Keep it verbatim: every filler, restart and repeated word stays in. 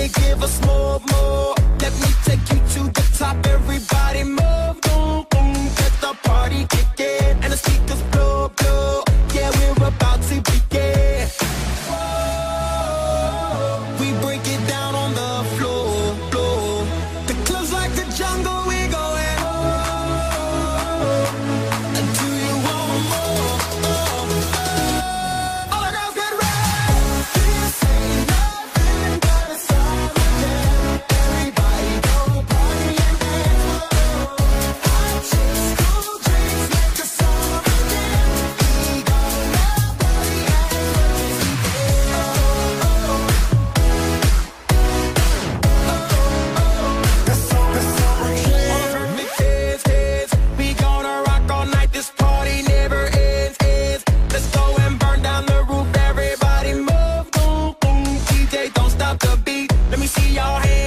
give us more, more. Let me take you to the top, everybody move, boom, boom. Let the party kick in, and the speakers blow, blow. Yeah, we're about to begin. Whoa, we break it down on the floor, floor. The club's like the jungle, we going oh. And do you want more? Oh, oh. All the girls get ready. This ain't nothing but a summer jam. Everybody go party and dance. Whoa. Hot chicks, cool drinks, make the summer jam. We gonna party as crazy. Oh, oh, oh. The summer, the summer jam. Perfect kids, kids. We gonna rock all night. This party never ends, ends. Let's go and burn down the roof. Everybody move, boom, boom. D J, don't stop the beat. Let me see y'all hands.